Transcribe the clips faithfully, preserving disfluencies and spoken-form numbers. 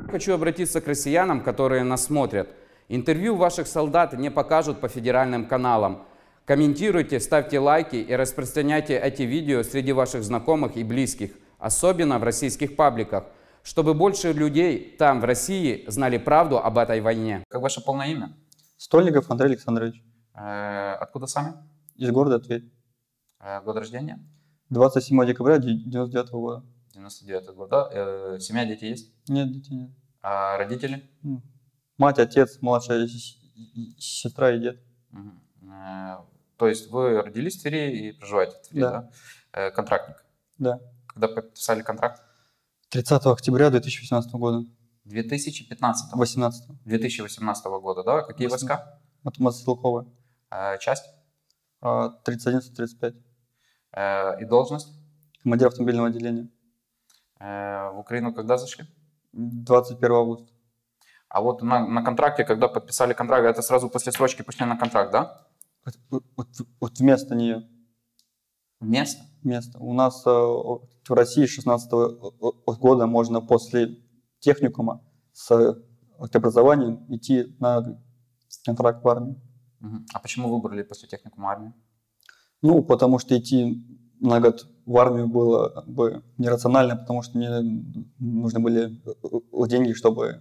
Хочу обратиться к россиянам, которые нас смотрят. Интервью ваших солдат не покажут по федеральным каналам. Комментируйте, ставьте лайки и распространяйте эти видео среди ваших знакомых и близких, особенно в российских пабликах, чтобы больше людей там, в России, знали правду об этой войне. Как ваше полное имя? Стольников Андрей Александрович. Э, откуда сами? Из города Тверь. Э, год рождения? двадцать седьмого декабря девяносто девятого года. девяносто девятый год, да? Э, семья, дети есть? Нет, детей нет. А родители? Мать, отец, младшая сестра и дед. Угу. Э, то есть вы родились в Твери и проживаете в Твери, Да. да? Э, контрактник? Да. Когда подписали контракт? тридцатого октября две тысячи восемнадцатого года. две тысячи пятнадцатого? восемнадцатого. две тысячи восемнадцатого года, да? Какие войска? От мотострелковая. Э, часть? тридцать один тридцать пять. Э, и должность? Командир автомобильного отделения. Э, в Украину когда зашли? двадцать первого августа. А вот на, на контракте, когда подписали контракт, это сразу после срочки пошли на контракт, да? Вот, вот, вот вместо нее. Вместо? Место. У нас э, в России с шестнадцатого года можно после техникума с образованием идти на контракт в армию. Угу. А почему выбрали после техникума армию? Ну, потому что идти на год в армию было бы нерационально, потому что мне нужны были деньги, чтобы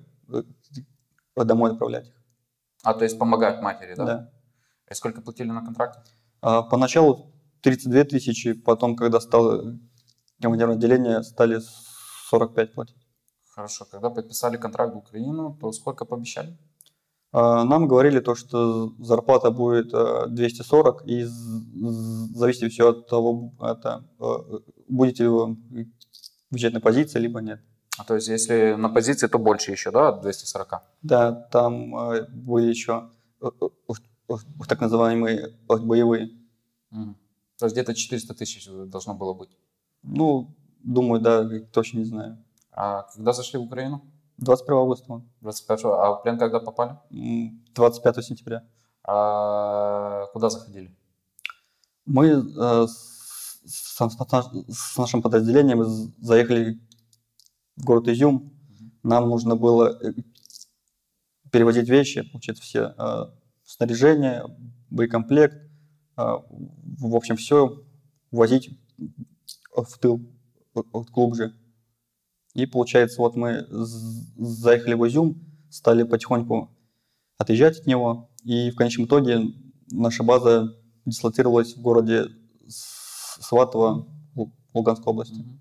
домой отправлять их. А, то есть помогать матери, да? Да. И сколько платили на контракте? А поначалу тридцать две тысячи, потом, когда стал командиром отделения, стали сорок пять платить. Хорошо. Когда подписали контракт в Украину, то сколько пообещали? А нам говорили то, что зарплата будет двести сорок, и зависит все от того, это, будете вы уезжать на позиции, либо нет. А, то есть если на позиции, то больше еще, да, от двухсот сорока? Да, там были еще так называемые боевые. Угу. То есть где-то четыреста тысяч должно было быть? Ну, думаю, да, точно не знаю. А когда зашли в Украину? двадцать первого августа. двадцать пятого. А в плен когда попали? двадцать пятого сентября. А куда заходили? Мы э, с, с, с нашим подразделением заехали в город Изюм. Mm-hmm. Нам нужно было перевозить вещи, получается, все э, снаряжение, боекомплект, э, в общем, все возить в тыл, глубже. И получается, вот мы заехали в Изюм, стали потихоньку отъезжать от него, и в конечном итоге наша база дислоцировалась в городе Сватово, Луганской области. Mm-hmm.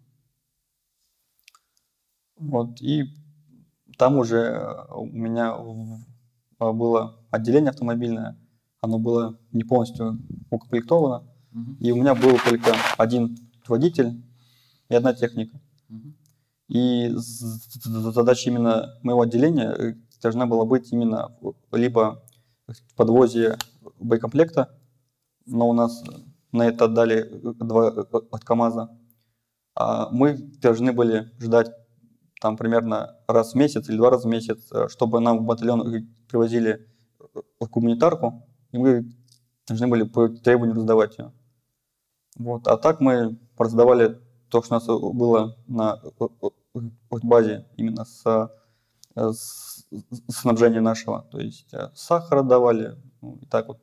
Вот, и там уже у меня было отделение автомобильное, оно было не полностью укомплектовано, mm-hmm. и у меня был только один водитель и одна техника. Mm-hmm. И задача именно моего отделения должна была быть именно либо в подвозе боекомплекта, но у нас на это отдали два от КАМАЗа. А мы должны были ждать там примерно раз в месяц или два раза в месяц, чтобы нам в батальон привозили гуманитарку, и мы должны были по требованию раздавать ее. Вот. А так мы раздавали то, что у нас было на базе именно с, с снабжения нашего. То есть сахар давали, ну, и так вот,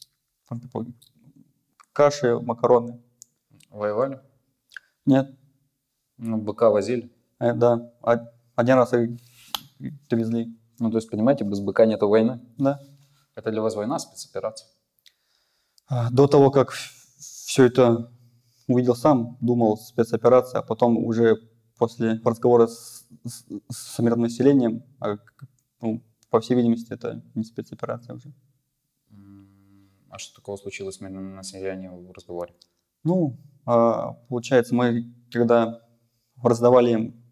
каши, макароны. Воевали? Нет. Ну, быка возили? Э, да, один раз их привезли. Ну, то есть, понимаете, без быка нету войны? Да. Это для вас война, спецоперация? До того, как все это увидел сам, думал спецоперация, а потом уже после разговора с, с, с мирным населением, ну, по всей видимости, это не спецоперация уже. А что такого случилось с мирным населением в разговоре? Ну, получается, мы когда раздавали им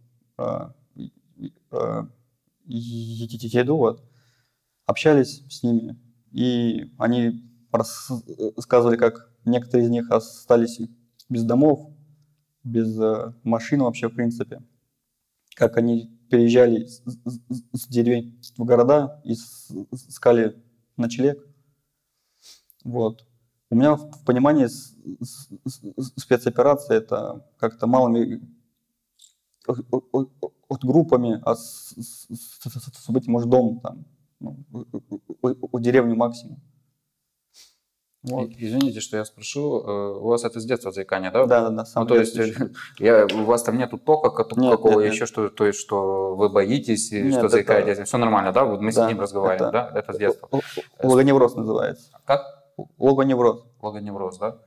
еду, вот, общались с ними, и они рассказывали, как некоторые из них остались без домов, без машин вообще в принципе, как они переезжали с, с деревень в города и искали ночлег. Вот. У меня в понимании спецоперация это как-то малыми от группами, а с, с, с, с этим, может, дом там, ну, у деревни максимум. Вот. Извините, что я спрошу, у вас это с детства заикание, да? Да, да, да. Ну, то есть я, у вас там нету тока какого, нет, еще нет. что, то есть что вы боитесь, нет, что заикаетесь, это... все нормально, да? Вот мы да, сидим, разговариваем, это... да? Это с детства. Логоневроз называется. Как? Логоневроз. Логоневроз, да?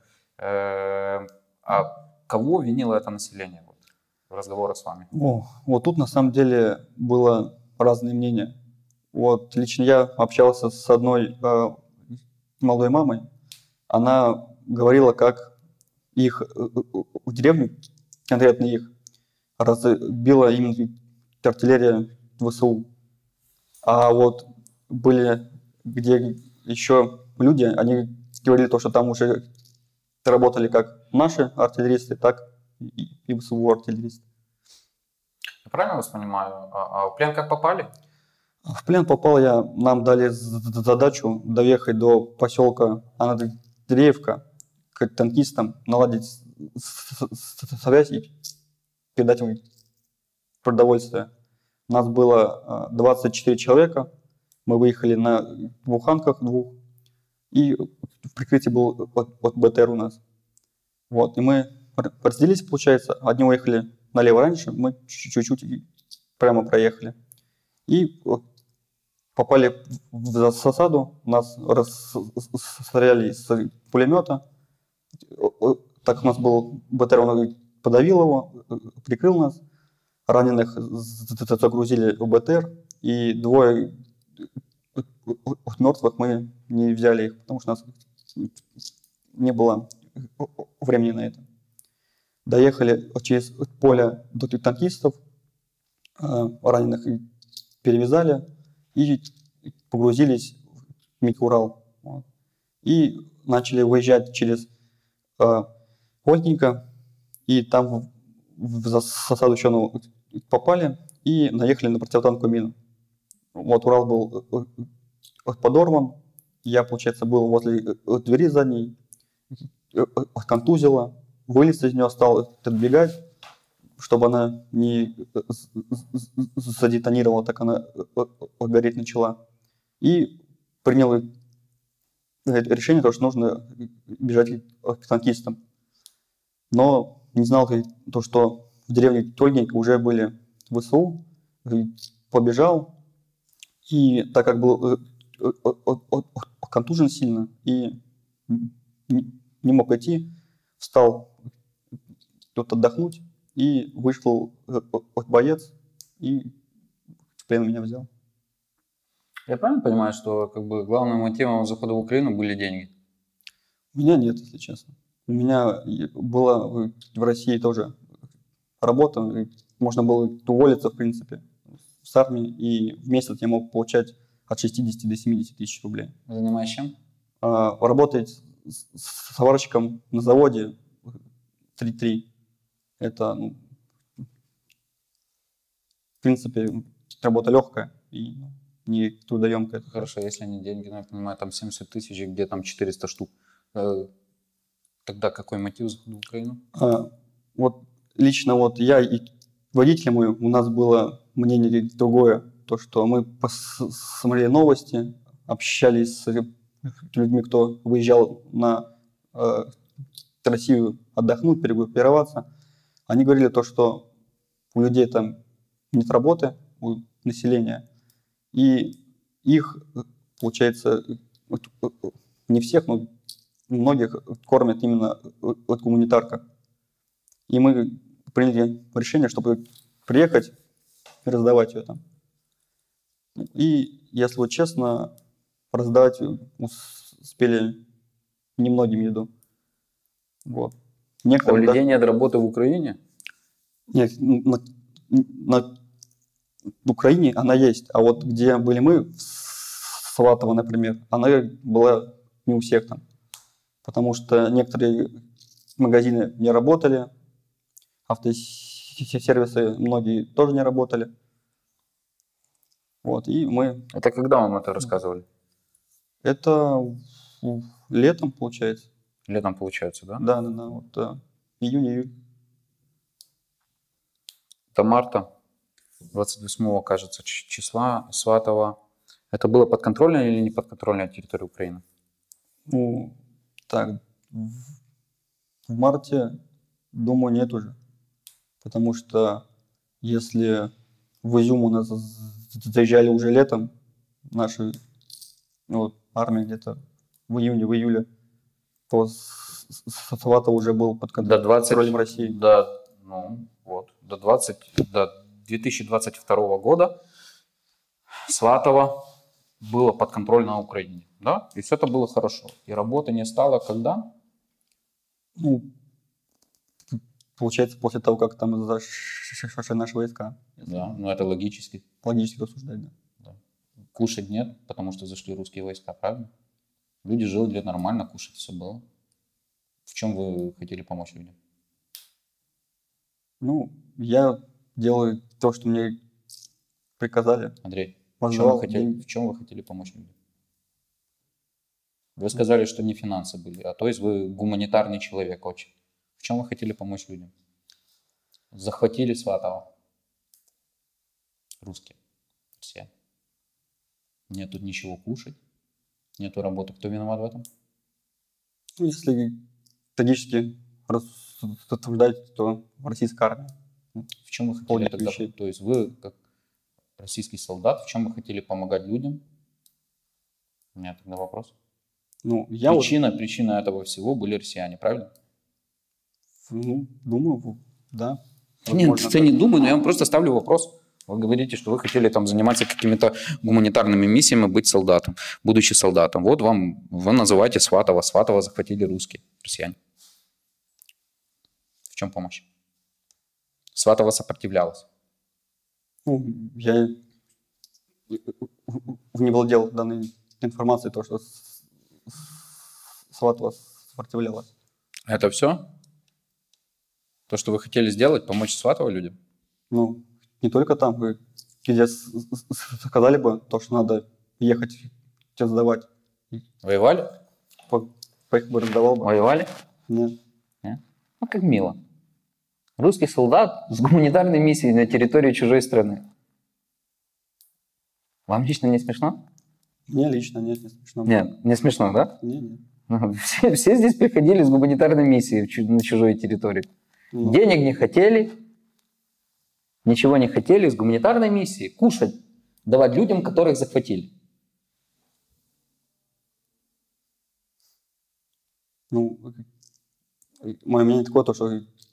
А кого винило это население вот, в разговорах с вами? О, вот тут на самом деле было разные мнения. Вот лично я общался с одной э, молодой мамой. Она говорила, как их в деревню, конкретно их, разбила именно артиллерия ВСУ. А вот были, где еще люди, они говорили то, что там уже работали как наши артиллеристы, так и ВСУ артиллеристы. Я правильно вас понимаю? А, а в плен как попали? В плен попал я, нам дали задачу доехать до поселка Андреевка к танкистам, наладить связь и передать им продовольствие. Нас было двадцать четыре человека, мы выехали на буханках двух, и в прикрытии был от, от БТР у нас. Вот, и мы разделились, получается, одни уехали налево раньше, мы чуть-чуть прямо проехали. И попали в засаду, нас расстреляли из пулемета. Так как у нас был БТР, он подавил его, прикрыл нас. Раненых загрузили в БТР, и двое мертвых мы не взяли их, потому что у нас не было времени на это. Доехали через поле до танкистов, раненых перевязали и погрузились в Микурал. Вот. И начали выезжать через э, Ольгинка, и там в, в засаду еще ну, попали и наехали на противотанковую мину. Вот Урал был подорван, я, получается, был возле двери задней, контузила, вылез из нее, стал отбегать, чтобы она не задетонировала, так она гореть начала. И принял решение, что нужно бежать к танкистам. Но не знал, то, что в деревне Тольненько уже были ВСУ, побежал. И так как был контужен сильно и не мог идти, встал тут отдохнуть, и вышел боец, и в плен меня взял. Я правильно понимаю, что как бы главным мотивом захода в Украину были деньги? У меня нет, если честно. У меня была в России тоже работа, можно было уволиться, в принципе, с армии, и в месяц я мог получать от шестидесяти до семидесяти тысяч рублей. Занимаясь чем? А, работать с сварщиком на заводе три-три. Это, ну, в принципе, работа легкая и не трудоемкая. Хорошо, если не деньги, ну, я понимаю, там семьдесят тысяч, где там четыреста штук. Тогда какой мотив захода в Украину? А, вот лично вот я и водитель мой, у нас было мнение другое. То, что мы посмотрели новости, общались с людьми, кто выезжал на э, Россию отдохнуть, перегруппироваться. Они говорили то, что у людей там нет работы, у населения, и их, получается, не всех, но многих кормят именно от гуманитарка. И мы приняли решение, чтобы приехать и раздавать ее там. И, если вот честно, раздавать успели немногим еду. Вот. У людей нет работы в Украине? Нет, на, на в Украине она есть, а вот где были мы, в Сватово, например, она была не у всех там. Потому что некоторые магазины не работали, автосервисы многие тоже не работали. Вот, и мы... Это когда вам это рассказывали? Это летом, получается. Летом, получается, да? Да, да, да. Вот, да. Июнь, июль. марта двадцать восьмого, кажется, ч- числа Сватово. Это было подконтрольная или не подконтрольная территория Украины? Ну, так, в в марте, думаю, нет уже. Потому что если в Изюм у нас з- з- заезжали уже летом, наши, ну, вот, армия где-то в июне, в июле, то С- С- Сватово уже был под До двадцать, контролем России. до, ну, вот, до двадцать, до две тысячи двадцать второго года Сватово было подконтрольно Украине, да? То есть это было хорошо. И работы не стало когда? Ну, п- получается, после того, как там зашли наши войска. если Да, ну это логически. Логически рассуждать, да. Да. Кушать нет, потому что зашли русские войска, правильно? Люди жили нормально, кушать все было. В чем вы хотели помочь людям? Ну, я делаю то, что мне приказали. Андрей, в чем, Воздавал вы хотели, деньги. в чем вы хотели помочь людям? Вы сказали, что не финансы были, а то есть вы гуманитарный человек очень. В чем вы хотели помочь людям? Захватили Сватово. Русские. Все. Нет тут ничего кушать. Нету работы. Кто виноват в этом? Ну, если трагически рассуждать, то российская армия. В чем вы хотели Полных тогда? вещей. То есть вы, как российский солдат, в чем вы хотели помогать людям? У меня тогда вопрос. Ну, я вот, Причина, причина этого всего были россияне, правильно? ну, думаю, в- да. Нет, возможно, это так. не думаю, но я вам просто ставлю вопрос. Вы говорите, что вы хотели там заниматься какими-то гуманитарными миссиями, быть солдатом, будучи солдатом. Вот вам, вы называете Сватово. Сватово захватили русские, россияне. В чем помощь? Сватово сопротивлялось. Ну, я не владел данной информацией, то, что с- с- Сватово сопротивлялось. Это все? То, что вы хотели сделать, помочь Сватово людям? Ну, не только там, вы где с- с- сказали бы то, что надо ехать, что сдавать. Воевали? По- Поехал бы, раздавал бы. Воевали? Нет. Нет? Ну, как мило. Русский солдат с гуманитарной миссией на территории чужой страны. Вам лично не смешно? Мне лично нет, не смешно. Нет, не смешно, да? Не, нет. Ну, Все, все здесь приходили с гуманитарной миссией в чу- на чужой территории. Ну, Денег не хотели, ничего не хотели, с гуманитарной миссией кушать, давать людям, которых захватили. ну, мое мнение такое, то, что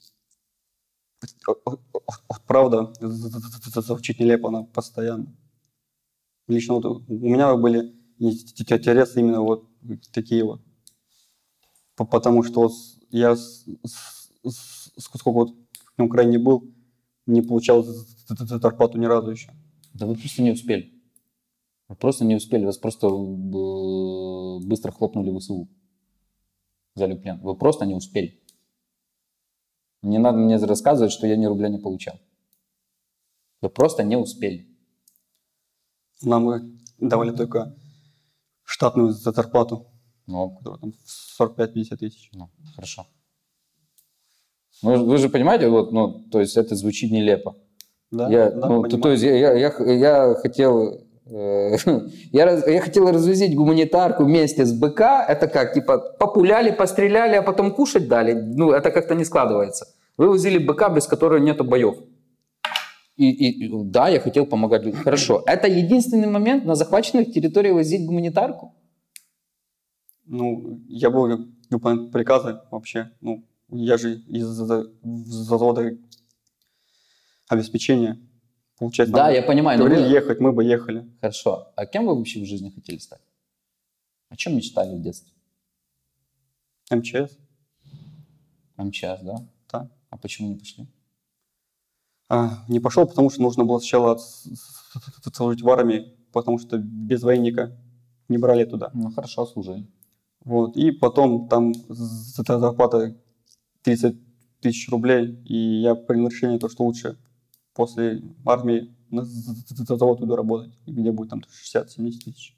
правда звучит нелепо, она постоянно. Лично вот у меня были интересы именно вот такие вот. П- Потому что вот с- я с- с- с- сколько вот на Украине был, не получал з- з- з- зарплату ни разу еще. Да вы просто не успели. Вы просто не успели, вас просто э, быстро хлопнули в ВСУ. Взяли в плен. Вы просто не успели. Не надо мне рассказывать, что я ни рубля не получал. Вы просто не успели. Нам э, давали только штатную за зарплату, Ну, которая там сорок пять - пятьдесят тысяч. ну, хорошо. Ну, вы же понимаете, вот, ну, то есть это звучит нелепо. Да, Я, да, ну, то, понимаю. то есть я, я, я, я хотел, э, я, раз- я хотел развозить гуманитарку вместе с БК. Это как, типа, популяли, постреляли, а потом кушать дали. Ну, это как-то не складывается. Вы возили БК, без которого нету боев. И, и- и да, я хотел помогать людям. Хорошо. Это единственный момент на захваченных территориях возить гуманитарку? Ну, я был выполнять приказы вообще. Ну, я же из за- завода обеспечения. Получается, Да, нам я понимаю. но говорили вы- ехать, мы бы ехали. Хорошо. А кем вы вообще в жизни хотели стать? О чем мечтали в детстве? МЧС, МЧС, да? да. А почему не пошли? А, не пошел, потому что нужно было сначала с- с- служить в армии, потому что без военника не брали туда. Ну, хорошо, служили. Вот. И потом там з- за- зарплата тридцать тысяч рублей, и я принял решение, то, что лучше после армии на з- з- з- завод иду работать, где будет там шестьдесят - семьдесят тысяч.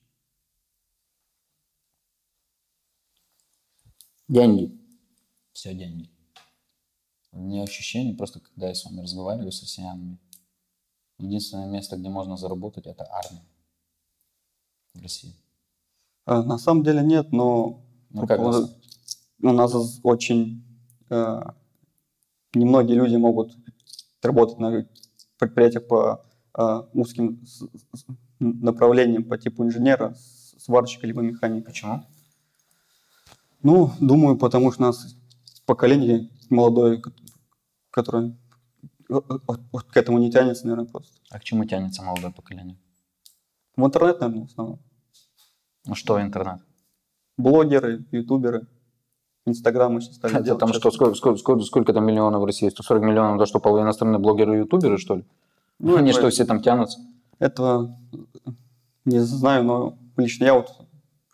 Деньги. Все деньги. У меня ощущение, просто когда я с вами разговариваю, с россиянами, единственное место, где можно заработать, это армия в России. А, на самом деле нет, но Ну, как у у нас очень э, немногие люди могут работать на предприятиях по э, узким с- с- направлениям по типу инженера, с- сварщика либо механика. Почему? Ну, думаю, потому что у нас поколение молодое, ко- которое э, э, вот к этому не тянется, наверное, просто. А к чему тянется молодое поколение? В интернет, наверное, в основном. Ну что интернет? Блогеры, ютуберы, инстаграмы сейчас стали Это делать там часто. что, сколько, сколько, сколько, сколько там миллионов в России? сто сорок миллионов, да что, половина страны блогеры и ютуберы, что ли? Ну, Они это- что, все там тянутся? Этого не знаю, но лично я вот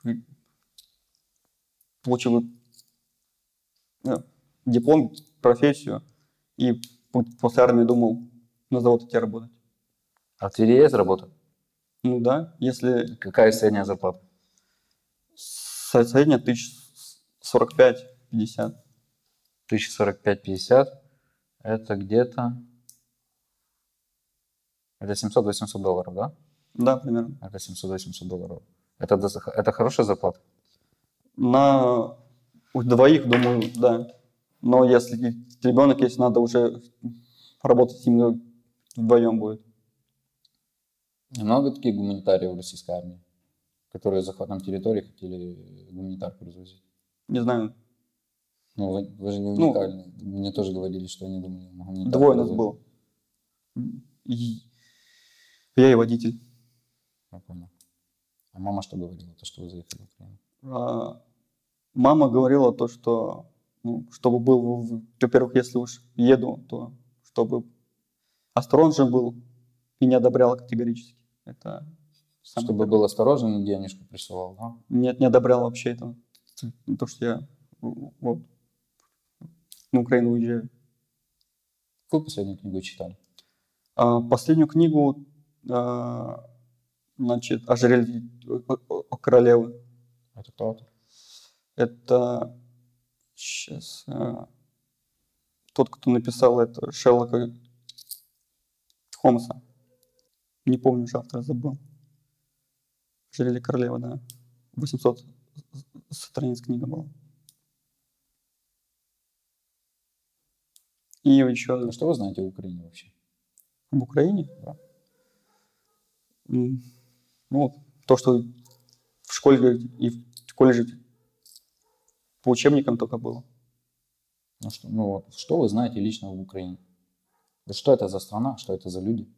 получил э, диплом, профессию, и п- после армии думал на завод идти работать. А в Твери есть работа? Ну да, если Какая средняя зарплата? со- средняя тысяч сорок пять пятьдесят. тысяча сорок пять пятьдесят. Это где-то... Это семьсот-восемьсот долларов, да? Да, примерно. Это семьсот-восемьсот долларов. Это, дос- это хорошая зарплата? На у двоих, думаю, да. Но если ребенок есть, надо уже работать именно вдвоем будет. Много таких гуманитариев в российской армии, которые захватом территории хотели гуманитарку развозить? Не знаю, Ну, вы, вы же не Ну, уникальны. Мне тоже говорили, что они думали на гуманитарку двое нас развозить. было. И я и водитель. Я понял. А мама что говорила, то, что вы заехали в Украину? А, Мама говорила то, что, ну, чтобы был, в- во-первых, если уж еду, то чтобы осторожен был и не одобрял категорически. Это самое Чтобы первое. был осторожен и денежку присылал, да? Нет, не одобрял вообще это. То, что я вот на Украину уезжаю. Какую последнюю книгу читали? А, последнюю книгу, а, значит, «Ожерелье королевы». Это кто автор? Это сейчас тот, кто написал это, Шерлока Холмса. Не помню, уже автора забыл. «Ожерелье королевы», да. восемьсот страниц книга была. И еще А что вы знаете в Украине вообще? в Украине. Да. М, Ну, то, что в школе и в колледже по учебникам только было. Ну, что, ну вот, что вы знаете лично в Украине? Вот что это за страна, что это за люди?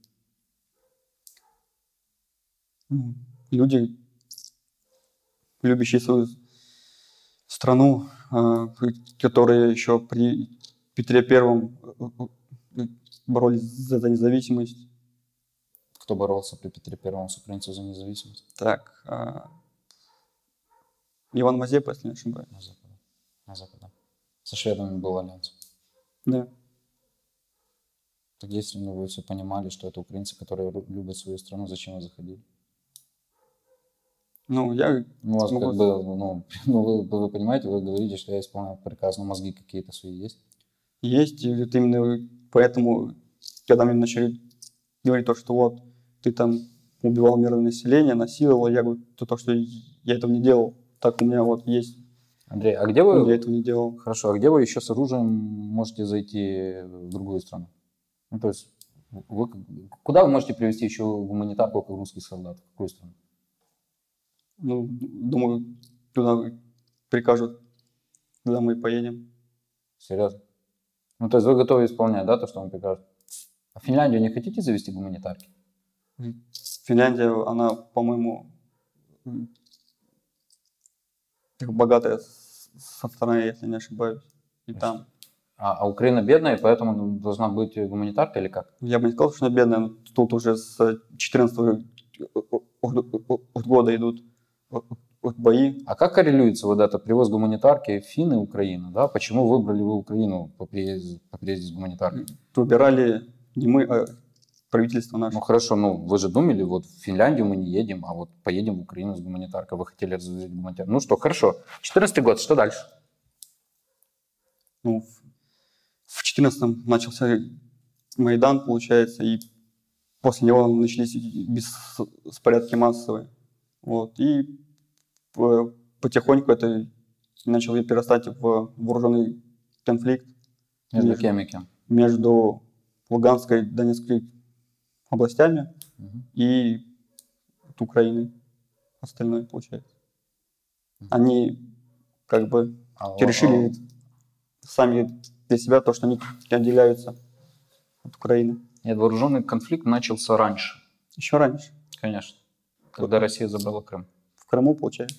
М, Люди, любящие свою страну, а, которые еще при Петре Первом э, э, боролись за за независимость. Кто боролся при Петре Первом с украинцев за независимость? Так, а, Иван Мазепа, если не ошибаюсь. На Западе. На Западе. Со шведами был альянс. Да. Так если ну, вы все понимали, что это украинцы, которые ру- любят свою страну, зачем вы заходили? Ну, я Ну, у вас могу- как бы, ну, ну вы, вы понимаете, вы говорите, что я исполняю приказ, но мозги какие-то свои есть. есть, и вот именно поэтому, когда мне начали говорить то, что вот ты там убивал мирное население, насиловал, я говорю, то, то, что я этого не делал. Так у меня вот есть, Андрей, а где я вы, этого не делал. хорошо, а где вы еще с оружием можете зайти в другую страну? Ну, то есть, вы, куда вы можете привезти еще гуманитарку, как русских солдат? В какую страну? Ну, думаю, туда прикажут, туда мы и поедем. Серьезно? Ну, то есть вы готовы исполнять, да, то, что вам прикажут? А в Финляндию не хотите завести гуманитарки? Финляндия, она, по-моему, как богатая с- со страна, если не ошибаюсь. И там, А, а Украина бедная, и поэтому должна быть гуманитарка или как? я бы не сказал, что она бедная, но тут уже с четырнадцатого года идут вот бои. А как коррелируется вот это привоз гуманитарки Финны и Украина, да? Почему выбрали вы Украину по приезде, по приезде с гуманитаркой? Выбирали не мы, а правительство наше. Ну хорошо, ну вы же думали, вот в Финляндию мы не едем, а вот поедем в Украину с гуманитаркой. Вы хотели развозить гуманитарку. Ну что, хорошо. четырнадцатый год, что дальше? Ну, в четырнадцатом начался Майдан, получается, и после него начались беспорядки массовые. Вот. И потихоньку это начало перерастать в вооруженный конфликт Между, между, кем и кем? между Луганской и Донецкой областями Мгм. и Украиной. Остальное, получается. Они как бы А, решили сами для себя то, что они отделяются от Украины. Нет, вооруженный конфликт начался раньше, Еще раньше. конечно, когда Россия забрала Крым. В Крыму, получается.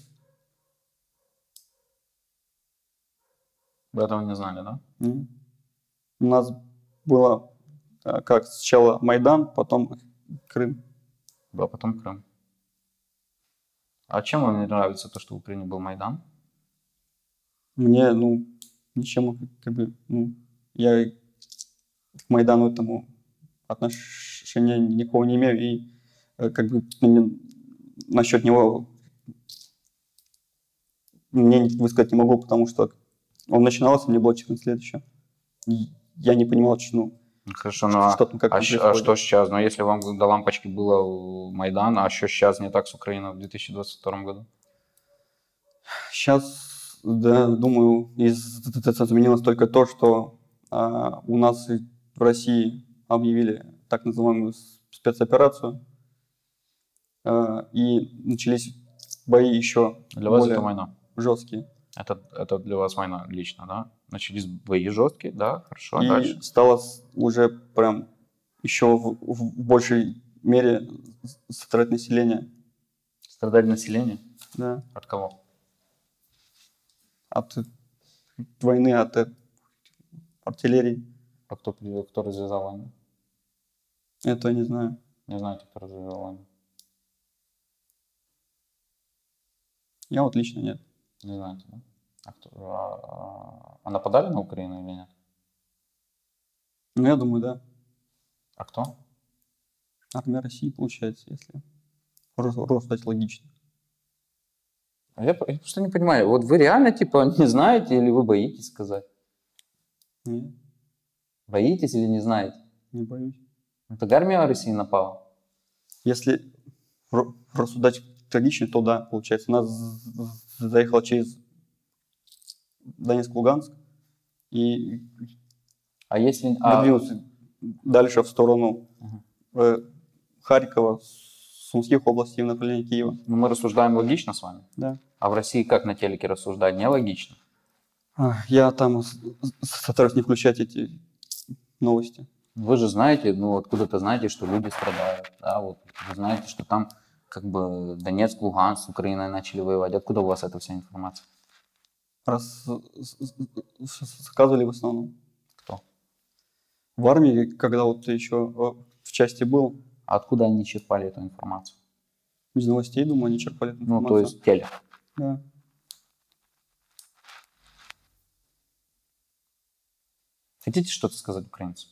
Вы этого не знали, да? М. У нас было э, как сначала Майдан, потом Крым. Да, потом Крым. А чем вам не нравится то, что в Украине был Майдан? Мне, ну, ничем, как бы, ну, я к Майдану этому отношения никакого не имею. И э, как бы мне насчет него мне высказать не могу, потому что он начинался, мне было четырнадцать лет еще. И я не понимал, что, ну, Хорошо, ну а, что там как а, там щ- а происходит. что сейчас? Ну если вам до лампочки было Майдан, а что сейчас не так с Украиной в две тысячи двадцать втором году? Сейчас, да, думаю, из- изменилось только то, что а, у нас и в России объявили так называемую спецоперацию, а, и начались бои еще Для вас более это война. жесткие. Это, это для вас война лично, да? Начались бои жесткие, да? Хорошо, И дальше. стало с- уже прям еще в, в большей мере страдать население. Страдали население? Да. От кого? От войны, от э, артиллерии. А кто, при- кто развязал войну? Это я не знаю. Не знаете, кто развязал войну? Я вот лично нет. Не знаете, да? А, кто, а, а нападали на Украину или нет? Ну, я думаю, да. А кто? Армия России, получается, если рассуждать логично. А Я, я просто не понимаю, вот вы реально типа не знаете или вы боитесь сказать? Нет, Боитесь или не знаете? не боюсь. Это армия России напала? Если р- рассуждать логично, то да, получается. У нас з- з- заехала через Донецк-Луганск и А если... А, двинулся дальше в сторону Мгм. э, Харькова, Сумских областей в направлении Киева. ну, мы рассуждаем логично с вами? Да. А в России как на телеке рассуждать? Нелогично. А, Я там с- с- стараюсь не включать эти новости. Вы же знаете, ну откуда-то знаете, что люди страдают, да, вот вы знаете, что там как бы Донецк, Луганск с Украиной начали воевать. Откуда у вас эта вся информация? Раз с- с- с- сказывали в основном. Кто? В армии, когда вот ты еще э, в части был, А откуда они черпали эту информацию? из новостей, думаю, они черпали эту Ну, информацию. то есть телек. Да. Хотите что-то сказать украинцам?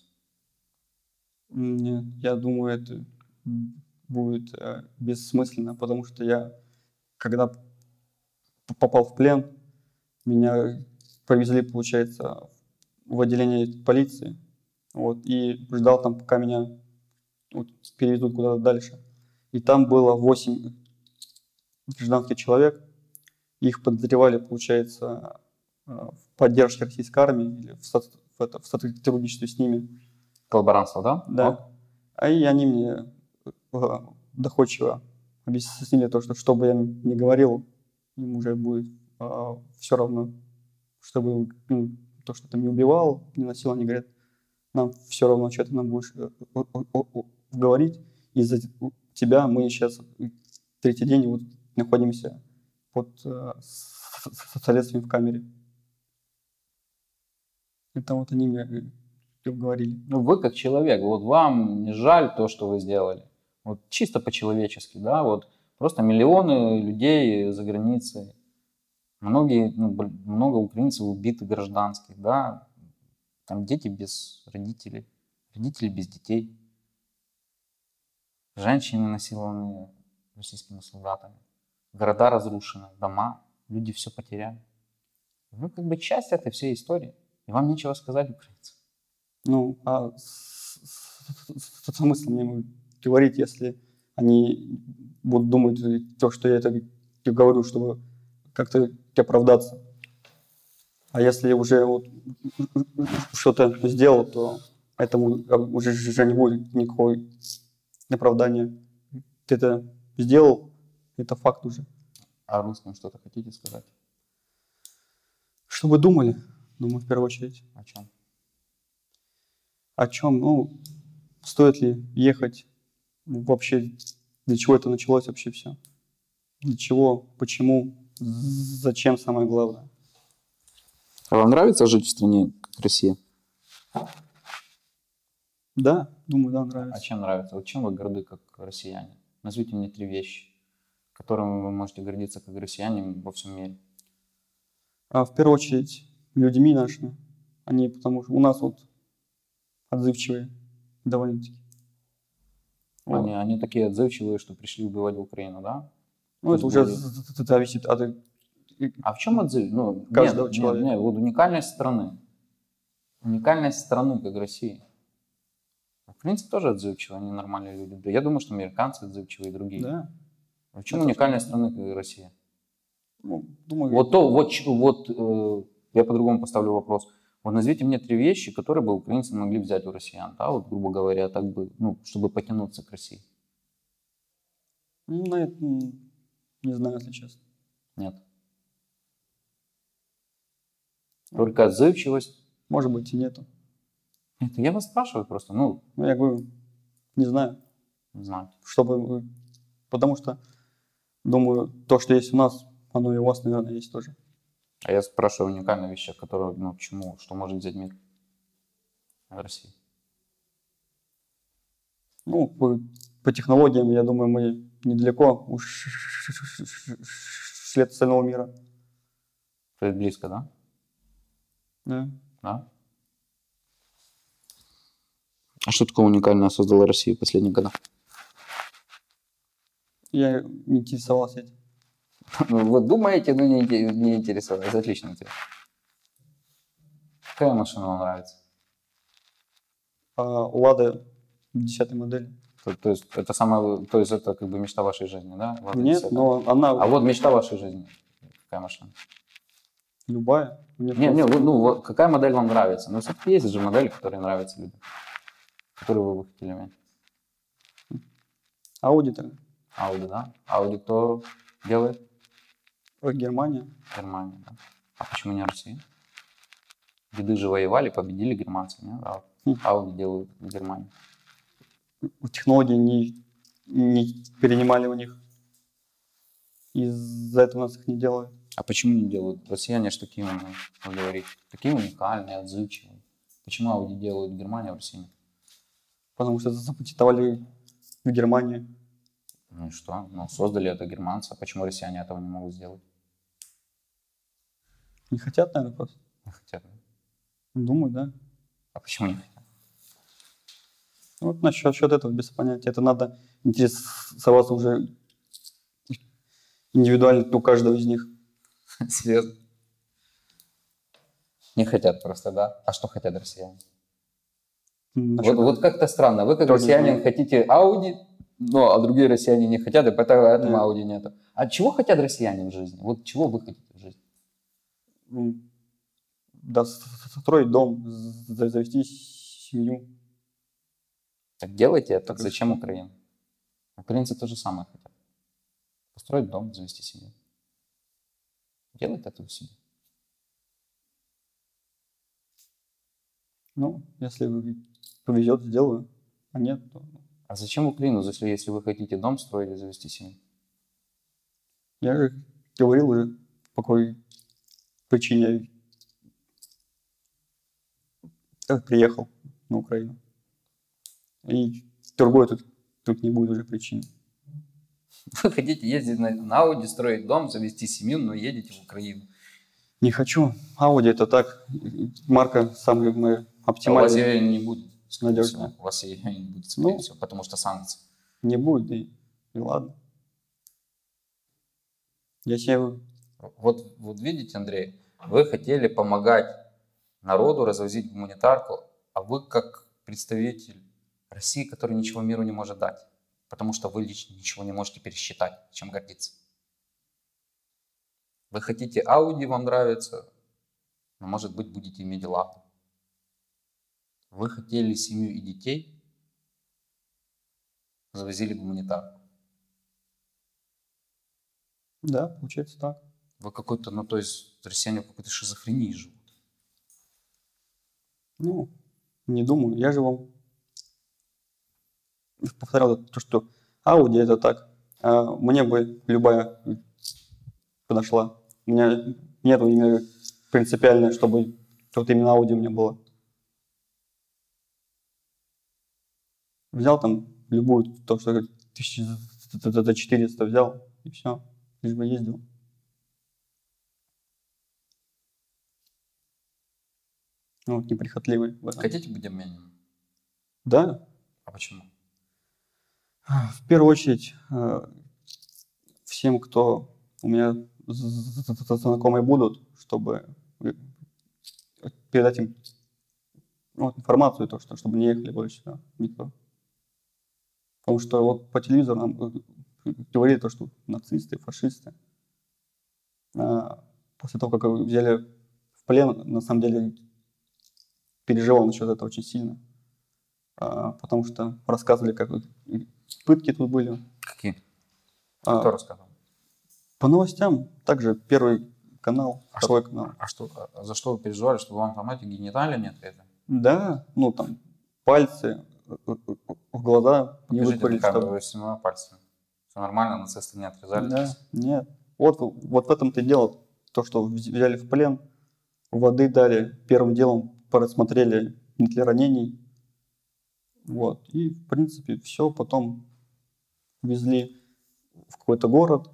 Нет, я думаю, это будет э, бессмысленно, потому что я, когда п- попал в плен, меня повезли, получается, в отделение полиции, вот, и ждал там, пока меня вот, переведут куда-то дальше. И там было восемь гражданских человек, их подозревали, получается, э, в поддержке российской армии или в, со- в это- в сотрудничестве с ними. Коллаборантство, да? Да. А и они мне э, доходчиво объяснили то, что что бы я ни говорил, им уже будет все равно, чтобы ну, то, что ты не убивал, не насиловал, они говорят, нам все равно, что ты нам будешь э, о- о- о- говорить, из-за тебя мы сейчас третий день вот находимся под э, с- с- следствием в камере. Это вот они мне э, говорили. Ну, вы как человек, вот вам не жаль то, что вы сделали. Вот чисто по-человечески, да, вот просто миллионы людей за границей. Многие, ну, бл- много украинцев убиты гражданских, да, там дети без родителей, родители без детей, женщины насилованы российскими солдатами, города разрушены, дома, люди все потеряли. Вы как бы часть этой всей истории, и вам нечего сказать украинцам. Ну, а с- с- с- смысл мне говорить, если они будут думать то, что я это говорю, чтобы как-то оправдаться. А если уже вот что-то сделал, то этому уже, уже не будет никакого оправдания. Ты это сделал, это факт уже. А русским что-то хотите сказать? Что вы думали? Думаю, в первую очередь. О чем? О чем? Ну, стоит ли ехать? Вообще, для чего это началось вообще все? Для чего? Почему? Зачем, самое главное? А вам нравится жить в стране, как Россия? Да, думаю, да, А нравится. чем нравится? Вот чем вы горды, как россияне? Назовите мне три вещи, которыми вы можете гордиться, как россияне во всем мире. А в первую очередь людьми нашими. Они, потому что у нас вот отзывчивые довольно-таки. Вот. Они, они такие отзывчивые, что пришли убивать в Украину, да? Ну, это То есть уже были- з- з- зависит от А в чем отзыв? Ну, Каждого нет, человека. Нет, нет, вот уникальность страны. Уникальность страны, как России. Украинцы тоже отзывчивые, они нормальные люди. Да я думаю, что американцы отзывчивые и другие. да. А в чем Это уникальность страны, как Россия? Ну, думаю, Вот то, вот, ч- вот э, я по-другому поставлю вопрос. Вот назовите мне три вещи, которые бы украинцы могли взять у россиян, да, вот, грубо говоря, так бы, ну, чтобы потянуться к России. ну, на это, м, не знаю, если честно. Нет. Только отзывчивость. Может быть, и нету. Нет, я вас спрашиваю просто, ну, Ну, я говорю, не знаю, не знаю. чтобы... вы- Потому что, думаю, то, что есть у нас, оно и у вас, наверное, есть тоже. А я спрашиваю уникальные вещи, которые, ну, почему, что может взять мир в России. Ну, по, по технологиям, я думаю, мы недалеко уж шли от остального мира. То есть близко, да? Да. Да? А что такое уникальное создала Россия в последние годы? Я не интересовался этим. Вы думаете, но не, инте- не интересовались. Отличный ответ. Какая машина вам нравится? А Лада десятой модели. То, то есть это самая, то есть это как бы мечта вашей жизни, да? Лада Нет, десятая? но она А вот мечта вашей жизни. Какая машина? любая. Мне Не, не, просто- вы- ну вот какая модель вам нравится? Ну все-таки есть же модели, которые нравятся людям, которые вы бы хотели иметь. Audi тогда. Audi, да? Audi кто делает? Ой, Германия. Германия, да. А почему не Россия? Деды же воевали, победили германцы, не? А Хм. Audi делают в Германии. Технологии не, не перенимали у них. Из-за этого у нас их не делают. А почему не делают? Россияне же такие умные, вы говорите. Такие уникальные, отзывчивые. Почему Audi делают в Германии, а в России нет? Потому что запатентовали в Германии. Ну и что? Ну, создали это германцы. А почему россияне этого не могут сделать? Не хотят, наверное, просто. Не хотят. да? Думаю, да. А почему не хотят? Вот насчет счет этого без понятия. Это надо интересоваться уже индивидуально у каждого из них. Серьезно? Не хотят просто, да? А что хотят россияне? Насчет- Вот, вот как-то странно. Вы как Тоже не россиянин знаю. хотите Audi, ну, а другие россияне не хотят, и поэтому Да. Audi нету. А чего хотят россияне в жизни? Вот чего вы хотите в жизни? М, Да, с- с- строить дом, за- завести семью. Так делайте это. Так и Зачем Украина? Украинцы то же самое хотят. Построить дом, завести семью. Делайте это у себя. Ну, если повезет, сделаю. А нет, то А зачем Украину, если, если вы хотите дом строить и завести семью? я же говорил уже, по какой причине я приехал на Украину. И другой тут, тут не будет уже причины. Вы хотите ездить на, на Audi, строить дом, завести семью, но едете в Украину. Не хочу. Audi это так, марка самая моя А у вас оптимальная. ее не будет, скорее Надежно. всего. У вас ее не будет, скорее Ну. всего, потому что санкции. Не будет, и, и ладно. Я себе Вот, вот видите, Андрей, вы хотели помогать народу развозить гуманитарку, а а вы как представитель России, который ничего миру не может дать, потому что вы лично ничего не можете пересчитать, чем гордиться. Вы хотите Audi, вам нравится, но, может быть, будете иметь лапу. Вы хотели семью и детей, завозили гуманитарку. Да, получается так. Вы какой-то, ну то есть, россияне в какой-то шизофрении живут. Ну, не думаю. Я же вам повторял то, что Audi это так. А мне бы любая подошла. У меня нет именно принципиально, чтобы вот именно Audi у меня было. Взял там любую, то, что тысяча четыреста взял, и все, лишь бы ездил. Ну, вот, неприхотливый в этом. Хотите быть обмененным? Да. А почему? В первую очередь, э, всем, кто у меня знакомые будут, чтобы передать им ну, вот, информацию, то, что, чтобы не ехали больше сюда никто. Потому что вот по телевизору нам говорили то, что нацисты, фашисты. А после того, как его взяли в плен, на самом деле переживал насчет этого очень сильно. А, потому что рассказывали, как вот пытки тут были. Какие? А, Кто рассказывал? По новостям, также первый канал, А второй что, канал. А что, а за что вы переживали, что вам там эти гениталии не ответили? Да, ну там пальцы в глаза не Покажите выпали, на камеру, чтобы... вы снимали пальцы. Все нормально, нацисты не отрезали? Да, нет. Вот, вот в этом-то и дело. То, что взяли в плен, воды дали, первым делом просмотрели, нет ли ранений. Вот. И, в принципе, все. Потом везли в какой-то город.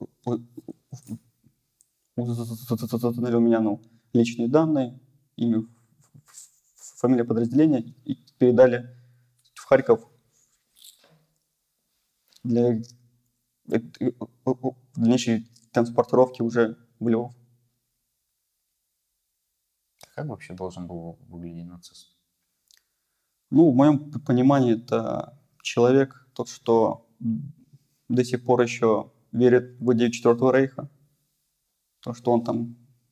Установили у меня ну, личные данные, имя, фамилия подразделения и передали в Харьков для дальнейшей транспортировки уже в Львов. Как вообще должен был выглядеть нацист? Ну, в моем понимании, это человек, тот, что до сих пор еще верит в идею Четвертого Рейха. То, что он там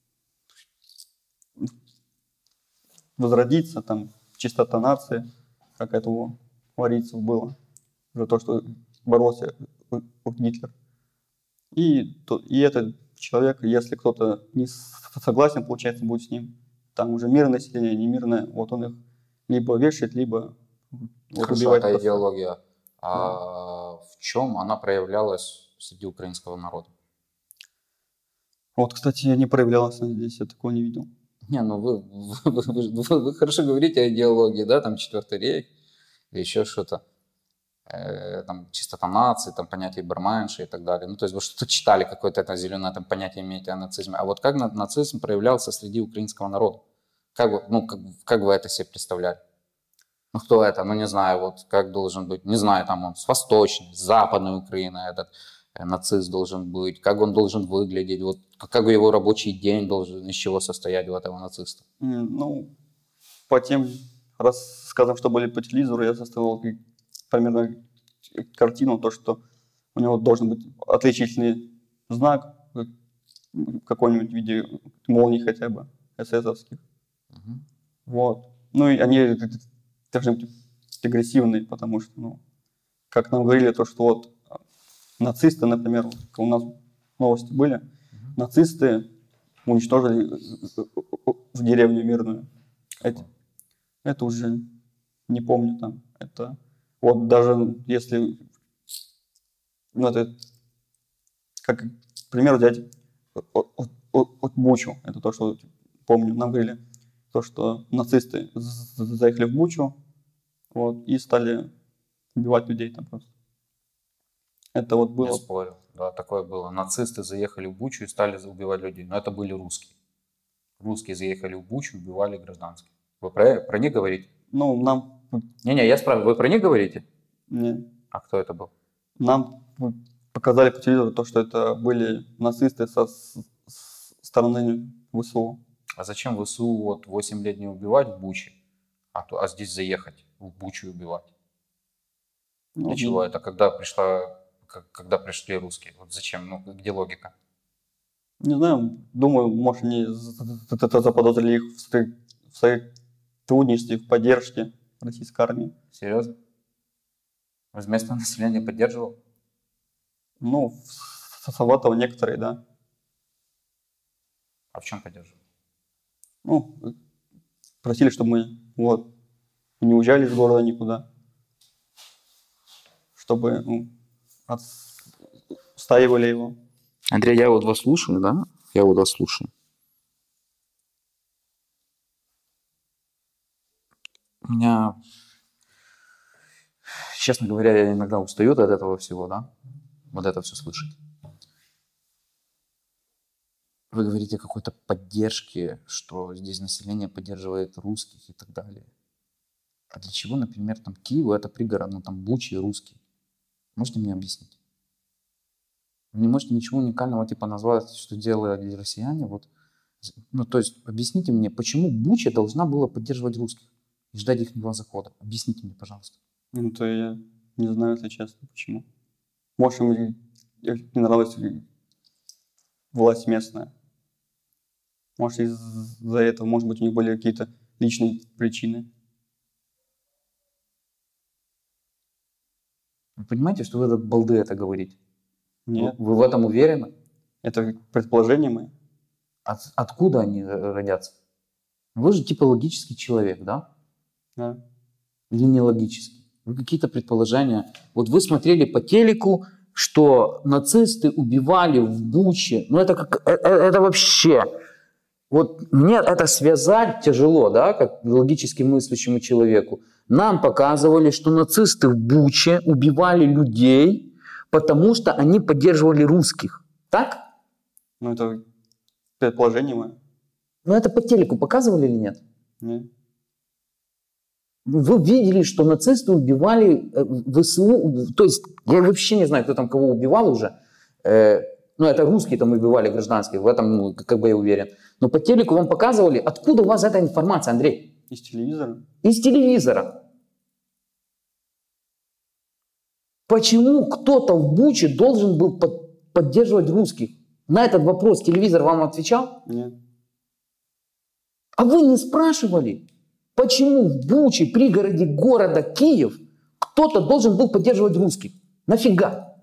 возродится, там, чистота нации, как это у варийцев было. За то, что боролся Гитлер. И, то, и этот человек, если кто-то не согласен, получается, будет с ним. Там уже мирное население, не мирное, вот он их либо вешает, либо вот, Хорошо, убивает. эта просто. идеология. А в чем она проявлялась среди украинского народа? Вот, кстати, не проявлялась она здесь, я такого не видел. Не, ну вы, вы, вы, вы, вы хорошо говорите о идеологии, да, там Четвертый рейх или еще что-то, э, там чистота нации, там понятие барменши и так далее. Ну, то есть вы что-то читали, какое-то это зеленое там понятие имеете о нацизме. А вот как на, нацизм проявлялся среди украинского народа? Как вы, ну, как, как вы это себе представляли? Ну, кто это? Ну, не знаю, вот как должен быть, не знаю, там он с восточной, с западной Украины этот э, нацист должен быть, как он должен выглядеть, вот как его рабочий день должен, из чего состоять у этого нациста? Ну, по тем рассказам, что были по телевизору, я составил примерно картину, то, что у него должен быть отличительный знак в каком-нибудь виде молнии хотя бы, эсэсовских. Угу. Вот. Ну, и они должны быть агрессивные, потому что, ну, как нам говорили, то, что вот нацисты, например, у нас новости были, угу. нацисты уничтожили в деревню мирную. Это, это уже не помню там. Это вот даже если, ну, это, как пример взять от, от, от Бучу, это то, что помню, нам говорили, то, что нацисты заехали в Бучу, вот, и стали убивать людей там просто. Это вот было... Я спорю, да, такое было. Нацисты заехали в Бучу и стали убивать людей, но это были русские. Русские заехали в Бучу и убивали гражданских. Вы про, про них говорите? Ну, нам... Не-не, я спрашиваю, вы про них говорите? Не. А кто это был? Нам показали по телевизору то, что это были нацисты со стороны ВСУ. А зачем ВСУ вот восемь лет не убивать в Буче, А, то, а здесь заехать, в Бучу убивать. Ну, Для чего это? Когда пришла, как- когда пришли русские? Вот зачем? Ну, где логика? Не знаю, думаю, может, они за- за- за- заподозрили их в своей- в своей трудности, в поддержке российской армии. Серьезно? Местное население поддерживало? Ну, с- сработало некоторые, да. А в чем поддерживало? Ну, просили, чтобы мы вот, не уезжали из города никуда. Чтобы ну, отстаивали его. Андрей, я вот вас слушаю, да? Я вот вас слушаю. У меня, честно говоря, я иногда устаю от этого всего, да? Вот это все слышать. Вы говорите о какой-то поддержке, что здесь население поддерживает русских и так далее. А для чего, например, там Киеву это пригород, ну там Бучи и русские? Можете мне объяснить? Вы не можете ничего уникального типа назвать, что делали россияне? Вот. Ну, то есть объясните мне, почему Буча должна была поддерживать русских и ждать их захода? Объясните мне, пожалуйста. Ну, то я не знаю, если честно, почему. Может, им не нравилась власть местная. Может, из-за этого, может быть, у них были какие-то личные причины. Вы понимаете, что вы этот балды это говорите? Нет, Вы, вы в этом уверены? это предположение мое. От, откуда они родятся? Вы же типа логический человек, да? Да. Или не логический? Вы какие-то предположения. Вот вы смотрели по телеку, что нацисты убивали в Буче. Ну это как это, это вообще. Вот мне это связать тяжело, да, как логически мыслящему человеку. Нам показывали, что нацисты в Буче убивали людей, потому что они поддерживали русских. Так? Ну, это предположение мое. Но это по телеку показывали или нет? Нет. Вы видели, что нацисты убивали ВСУ, то есть я вообще не знаю, кто там кого убивал уже. Э, ну, это русские там убивали гражданских, в этом ну, как бы я уверен. Но по телеку вам показывали, откуда у вас эта информация, Андрей? Из телевизора. Из телевизора. Почему кто-то в Буче должен был под, поддерживать русских? На этот вопрос телевизор вам отвечал? Нет. А вы не спрашивали, почему в Буче, пригороде города Киев, кто-то должен был поддерживать русских? Нафига?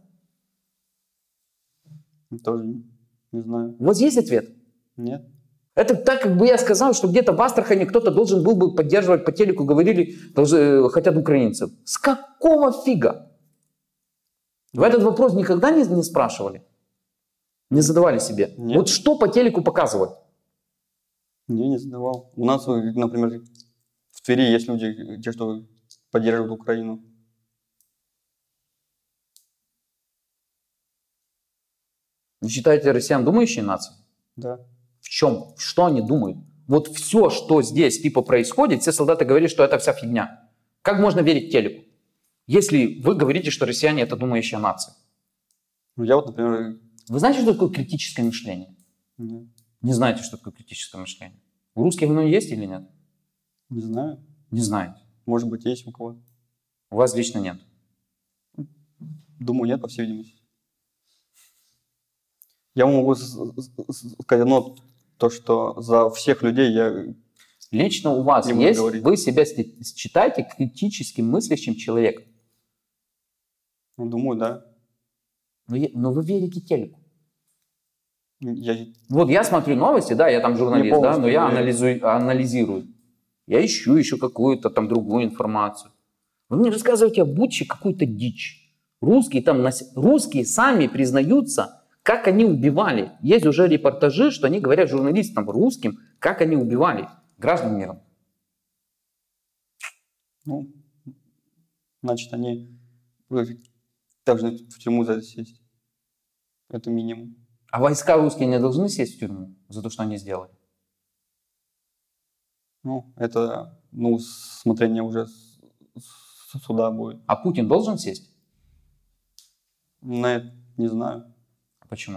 Тоже не, не знаю. У вас есть ответ? Нет. Это так, как бы я сказал, что где-то в Астрахани кто-то должен был бы поддерживать по телеку, говорили, должны, хотят украинцев. С какого фига? Вы этот вопрос никогда не, не спрашивали? Не задавали себе? Нет. Вот что по телеку показывать? Не, не задавал. У нас, например, в Твери есть люди, те, что поддерживают Украину. Вы считаете россиян думающей нацией? Да. В чем? Что они думают? Вот все, что здесь типа происходит, все солдаты говорят, что это вся фигня. Как можно верить телеку? Если вы говорите, что россияне это думающая нация. Ну, я вот, например... Вы знаете, что такое критическое мышление? Нет. Не знаете, что такое критическое мышление? У русских оно есть или нет? Не знаю. Не знаете. Может быть, есть у кого. У вас лично нет. Думаю, нет, по всей видимости. Я могу сказать одно, то, что за всех людей я... Лично у вас не буду есть, говорить. вы себя считаете критически мыслящим человеком. Ну, думаю, да. Но, я- но вы верите телеку. Я... Вот я смотрю новости, да, я там журналист, да, полностью но я верю. анализую, анализирую. Я ищу еще какую-то там другую информацию. Вы мне рассказываете о Буче какую-то дичь. Русские там, нас- русские сами признаются, как они убивали. Есть уже репортажи, что они говорят журналистам русским, как они убивали граждан мира. Ну, значит, они должны в тюрьму за это сесть. Это минимум. А войска русские не должны сесть в тюрьму за то, что они сделали? Ну, это, ну, смотрение уже с, с суда будет. А Путин должен сесть? На это не знаю. Почему?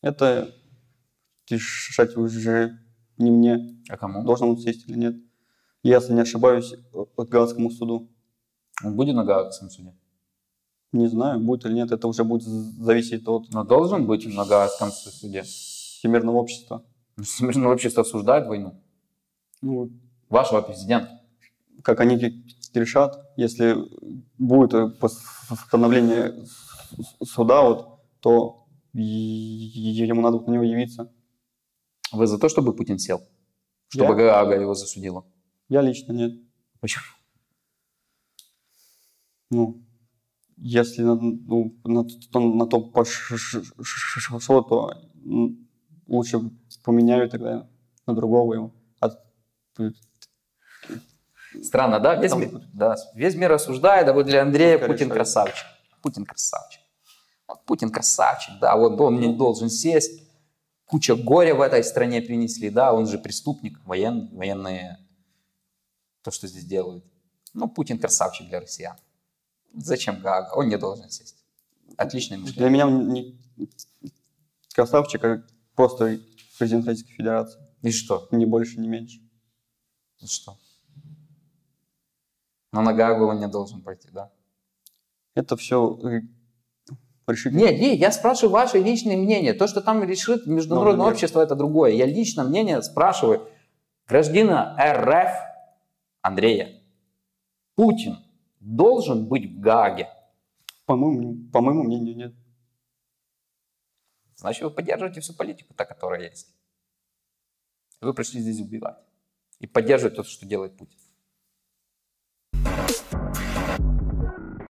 Это решать уже не мне, А кому? должен он сесть или нет. если не ошибаюсь, к Гаагскому суду. Он будет на Гаагском суде? Не знаю, будет или нет, это уже будет зависеть от... Но должен быть на Гаагском суде. Всемирного общества. Всемирное общество осуждает войну. Ну, Вашего президента. как они решат, если будет постановление суда, вот, то ему надо на него явиться. Вы за то, чтобы Путин сел? Чтобы Я? Гаага его засудила? Я лично нет. Почему? Ну, если на, ну, на, то, на то пошло, то лучше поменяю тогда на другого его. А... Странно, да? Весь, Там... мир, да? Весь мир осуждает, а вот для Андрея Пускай Путин решает. красавчик. Путин красавчик. Вот Путин красавчик, да, вот он не должен сесть. Куча горя в этой стране принесли, да, он же преступник, воен, военные, то, что здесь делают. Ну, Путин красавчик для россиян. Зачем Гаага? Он не должен сесть. Отличный мужчина. Для меня он не красавчик, а просто президент Российской Федерации. И что? Ни больше, ни меньше. И что? Но на Гаагу он не должен пойти, да? Это все решить. Нет, нет, я спрашиваю ваше личное мнение. То, что там решит международное Но, общество, это другое. Я лично мнение спрашиваю гражданина эр эф Андрея. Путин должен быть в Гааге. По моему, по моему мнению, нет. Значит, вы поддерживаете всю политику, та, которая есть. Вы пришли здесь убивать. И поддерживать то, что делает Путин.